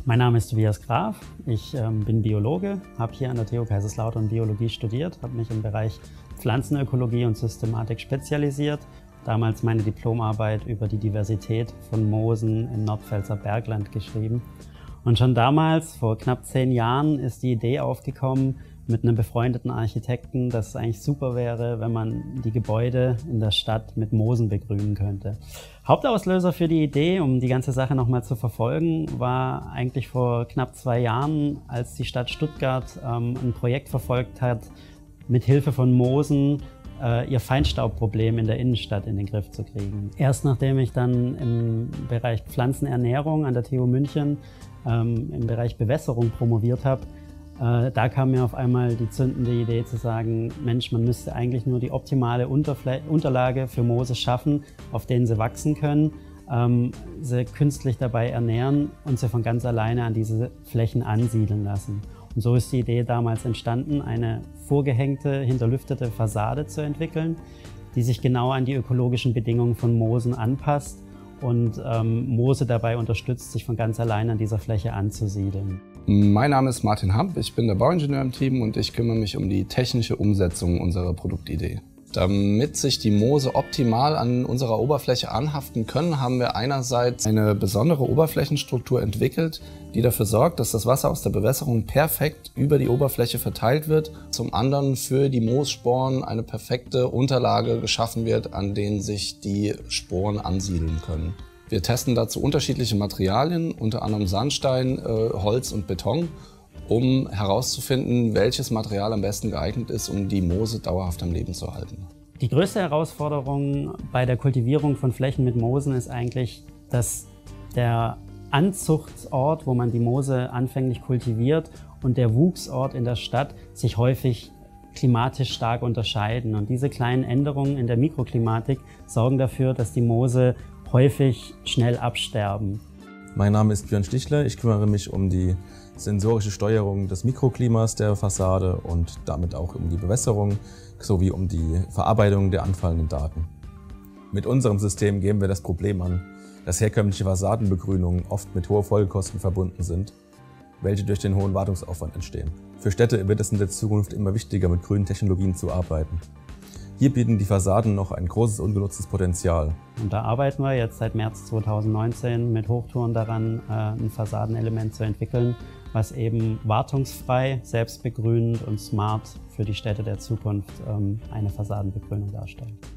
Mein Name ist Tobias Graf, ich bin Biologe, habe hier an der TU Kaiserslautern Biologie studiert, habe mich im Bereich Pflanzenökologie und Systematik spezialisiert, damals meine Diplomarbeit über die Diversität von Moosen im Nordpfälzer Bergland geschrieben. Und schon damals, vor knapp 10 Jahren, ist die Idee aufgekommen, mit einem befreundeten Architekten, dass es eigentlich super wäre, wenn man die Gebäude in der Stadt mit Moosen begrünen könnte. Hauptauslöser für die Idee, um die ganze Sache nochmal zu verfolgen, war eigentlich vor knapp 2 Jahren, als die Stadt Stuttgart ein Projekt verfolgt hat, mit Hilfe von Moosen ihr Feinstaubproblem in der Innenstadt in den Griff zu kriegen. Erst nachdem ich dann im Bereich Pflanzenernährung an der TU München im Bereich Bewässerung promoviert habe, da kam mir auf einmal die zündende Idee zu sagen, Mensch, man müsste eigentlich nur die optimale Unterlage für Moose schaffen, auf denen sie wachsen können, sie künstlich dabei ernähren und sie von ganz alleine an diese Flächen ansiedeln lassen. Und so ist die Idee damals entstanden, eine vorgehängte, hinterlüftete Fassade zu entwickeln, die sich genau an die ökologischen Bedingungen von Moosen anpasst und Moose dabei unterstützt, sich von ganz alleine an dieser Fläche anzusiedeln. Mein Name ist Martin Hamp, ich bin der Bauingenieur im Team und ich kümmere mich um die technische Umsetzung unserer Produktidee. Damit sich die Moose optimal an unserer Oberfläche anhaften können, haben wir einerseits eine besondere Oberflächenstruktur entwickelt, die dafür sorgt, dass das Wasser aus der Bewässerung perfekt über die Oberfläche verteilt wird. Zum anderen für die Moossporen eine perfekte Unterlage geschaffen wird, an denen sich die Sporen ansiedeln können. Wir testen dazu unterschiedliche Materialien, unter anderem Sandstein, Holz und Beton, um herauszufinden, welches Material am besten geeignet ist, um die Moose dauerhaft am Leben zu halten. Die größte Herausforderung bei der Kultivierung von Flächen mit Moosen ist eigentlich, dass der Anzuchtort, wo man die Moose anfänglich kultiviert, und der Wuchsort in der Stadt sich häufig klimatisch stark unterscheiden. Und diese kleinen Änderungen in der Mikroklimatik sorgen dafür, dass die Moose häufig schnell absterben. Mein Name ist Björn Stichler, ich kümmere mich um die sensorische Steuerung des Mikroklimas der Fassade und damit auch um die Bewässerung sowie um die Verarbeitung der anfallenden Daten. Mit unserem System gehen wir das Problem an, dass herkömmliche Fassadenbegrünungen oft mit hohen Folgekosten verbunden sind, welche durch den hohen Wartungsaufwand entstehen. Für Städte wird es in der Zukunft immer wichtiger, mit grünen Technologien zu arbeiten. Hier bieten die Fassaden noch ein großes ungenutztes Potenzial. Und da arbeiten wir jetzt seit März 2019 mit Hochtouren daran, ein Fassadenelement zu entwickeln, was eben wartungsfrei, selbstbegrünend und smart für die Städte der Zukunft eine Fassadenbegrünung darstellt.